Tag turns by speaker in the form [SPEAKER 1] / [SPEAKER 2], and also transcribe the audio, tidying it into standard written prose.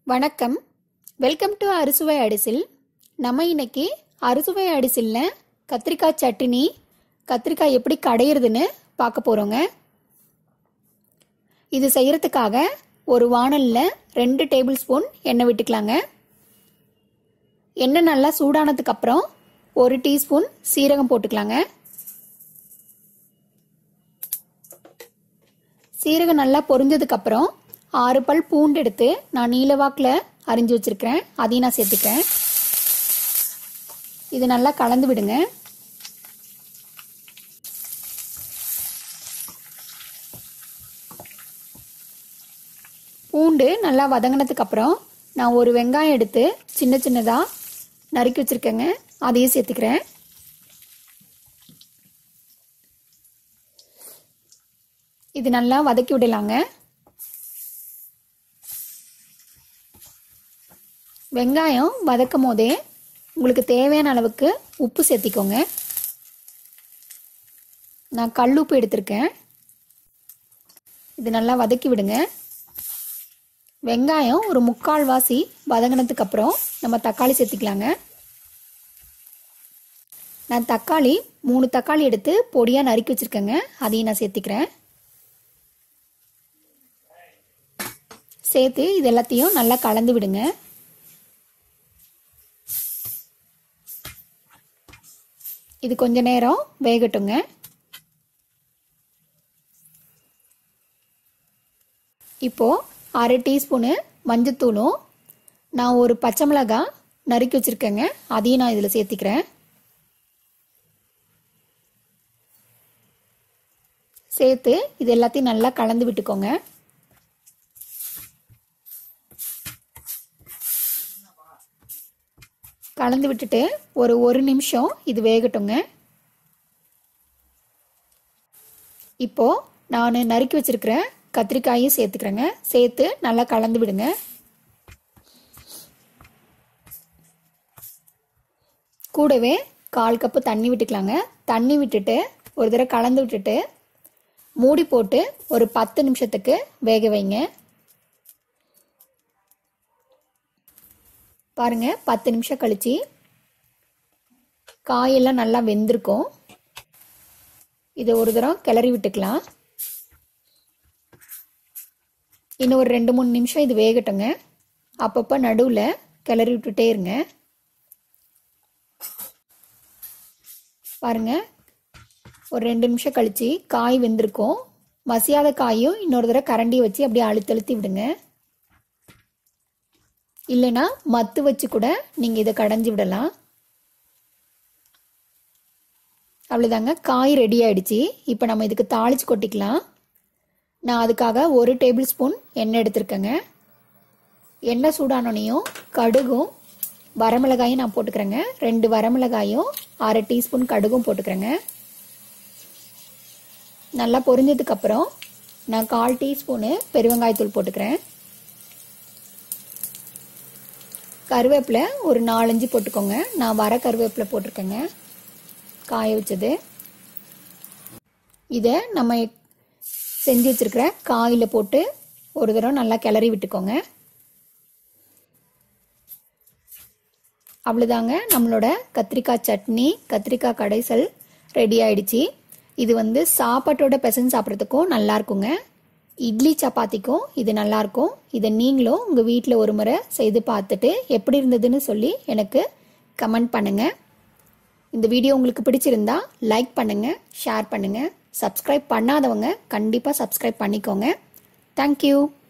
[SPEAKER 1] வணக்கம். Welcome to அறுசுவை அடிசில். நம்ம இன்னைக்கு அறுசுவை அடிசில்ல கத்திரிக்காய் சட்னி, கத்திரிக்காய் எப்படி கடையிறதுன்னு பார்க்க போறோங்க. இது செய்யறதுக்காக ஒரு வாணல்ல 2 டேபிள் ஸ்பூன் எண்ணெய் விட்டுக்கலாங்க. எண்ணெய் நல்லா சூடானதுக்கு அப்புறம் 1 டீஸ்பூன் சீரகம் போட்டுக்கலாங்க. சீரகம் நல்லா பொரிஞ்சதுக்கு அப்புறம் 6 பல் பூண்டு எடுத்து நான் நீலவாக்கில் அரிஞ்சு வச்சிருக்கிறேன். அதையும் நான் சேர்த்துக்கிறேன். இது நல்லா கலந்து விடுங்க. பூண்டு நல்லா வதங்கினதுக்கு அப்புறம் நான் ஒரு வெங்காயம் எடுத்து சின்ன சின்னதாக நறுக்கி வச்சிருக்கேங்க. அதையும் சேர்த்துக்கிறேன். இது நல்லா வதக்கி விடலாங்க. வெங்காயம் வதக்கும் போதே உங்களுக்கு தேவையான அளவுக்கு உப்பு சேர்த்திக்கோங்க. நான் கல் உப்பு எடுத்திருக்கேன். இது நல்லா வதக்கி விடுங்க. வெங்காயம் ஒரு 3/4 வாசி வதங்கினதுக்கு அப்புறம் நம்ம தக்காளி சேர்த்திக்கலாங்க. நான் தக்காளி 3 தக்காளி எடுத்து பொடியாக நறுக்கி வச்சிருக்கேங்க. அதையும் நான் சேர்த்திக்கிறேன். சேர்த்து இது எல்லாத்தையும் நல்லா கலந்து விடுங்க. இது கொஞ்ச நேரம் வேகட்டுங்க. இப்போ 1/2 டீஸ்பூனு மஞ்சத்தூளும் நான் ஒரு பச்சை மிளகாய் நறுக்கி வச்சிருக்கேங்க. அதையும் நான் இதில் சேர்த்திக்கிறேன். சேர்த்து இது எல்லாத்தையும் நல்லா கலந்து விட்டுக்கோங்க. கலந்து விட்டுட்டு ஒரு நிமிஷம் இது வேகட்டுங்க. இப்போ நான் நறுக்கி வச்சிருக்கிற கத்திரிக்காயும் சேர்த்துக்கிறேங்க. சேர்த்து நல்லா கலந்து விடுங்க. கூடவே 1/4 கப்பு தண்ணி விட்டுக்கலாங்க. தண்ணி விட்டுட்டு ஒரு தடவை கலந்து விட்டுட்டு மூடி போட்டு ஒரு 10 நிமிஷத்துக்கு வேக வைங்க. பாருங்க, 10 நிமிஷம் கழிச்சு காயெல்லாம் நல்லா வெந்திருக்கும். இதை ஒரு தடவை கிளறி விட்டுக்கலாம். இன்னும் ஒரு 2-3 நிமிஷம் இது வேகட்டுங்க. அப்பப்போ நடுவில் கிளறி விட்டுட்டே இருங்க. பாருங்க, ஒரு 2 நிமிஷம் கழிச்சு காய் வெந்திருக்கும். மசியாத காயும் இன்னொரு தடவை கரண்டி வச்சு அப்படியே அழுத்தி விடுங்க. இல்லைன்னா மத்து வச்சு கூட நீங்கள் இதை கடைஞ்சி விடலாம். அவ்வளோதாங்க, காய் ரெடி ஆயிடுச்சு. இப்போ நம்ம இதுக்கு தாளிச்சு கொட்டிக்கலாம். நான் அதுக்காக 1 டேபிள் ஸ்பூன் எண்ணெய் எடுத்திருக்கேங்க. எண்ணெய் சூடானோனையும் கடுகும் வரமிளகாயும் நான் போட்டுக்கிறேங்க. 2 வரமிளகாயும் 1/2 டீஸ்பூன் கடுகும் போட்டுக்கிறேங்க. நல்லா பொரிஞ்சதுக்கப்புறம் நான் 1/4 டீஸ்பூனு பெருவெங்காயத்தூள் போட்டுக்கிறேன். கருவேப்பிலை ஒரு 4-5 போட்டுக்கோங்க. நான் வர கருவேப்பிலை போட்டிருக்கேங்க, காய வச்சது. இதை நம்ம செஞ்சு வச்சிருக்கிற காயில் போட்டு ஒரு தடவை நல்லா கிளறி விட்டுக்கோங்க. அவ்வளோதாங்க, நம்மளோட கத்திரிக்காய் சட்னி, கத்திரிக்காய் கடைசல் ரெடி ஆயிடுச்சு. இது சாப்பாட்டோட பிசைஞ்சு சாப்பிட்றதுக்கும் நல்லா இருக்குங்க. இட்லி சப்பாத்திக்கும் இது நல்லாயிருக்கும். இதை நீங்களும் உங்கள் வீட்டில் ஒரு முறை செய்து பார்த்துட்டு எப்படி இருந்ததுன்னு சொல்லி எனக்கு கமெண்ட் பண்ணுங்கள். இந்த வீடியோ உங்களுக்கு பிடிச்சிருந்தா லைக் பண்ணுங்கள், ஷேர் பண்ணுங்கள். சப்ஸ்கிரைப் பண்ணாதவங்க கண்டிப்பாக சப்ஸ்கிரைப் பண்ணிக்கோங்க. தேங்க்யூ.